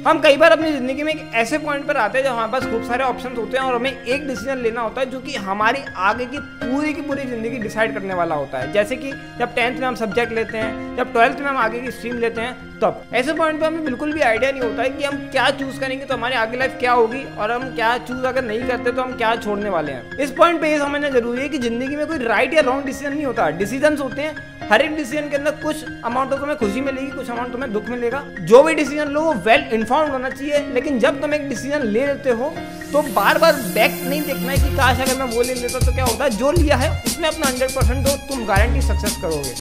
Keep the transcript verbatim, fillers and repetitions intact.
हम कई बार अपनी जिंदगी में एक ऐसे पॉइंट पर आते हैं जब हमारे पास खूब सारे ऑप्शंस होते हैं और हमें एक डिसीजन लेना होता है जो कि हमारी आगे की पूरी की पूरी जिंदगी डिसाइड करने वाला होता है। जैसे कि जब टेंथ में हम सब्जेक्ट लेते हैं, जब ट्वेल्थ में हम आगे की स्ट्रीम लेते हैं, तब ऐसे पॉइंट पे हमें बिल्कुल भी आइडिया नहीं होता है कि हम क्या चूज करेंगे तो हमारी आगे लाइफ क्या होगी, और हम क्या चूज अगर नहीं करते तो हम क्या छोड़ने वाले हैं। इस पॉइंट पे ये समझना जरूरी है कि जिंदगी में कोई राइट या रॉन्ग डिसीजन नहीं होता, डिसीजंस होते हैं। हर एक डिसीजन के अंदर कुछ अमाउंट तो तुम्हें खुशी मिलेगी, कुछ अमाउंट तुम्हें दुख मिलेगा। जो भी डिसीजन लो वो वेल इन्फॉर्म्ड होना चाहिए, लेकिन जब तुम एक डिसीजन ले लेते हो तो बार बार बैक नहीं देखना है कि काश अगर मैं वो ले लेता तो क्या होता है। जो लिया है उसमें अपना हंड्रेड परसेंट दो, तुम गारंटी सक्सेस करोगे।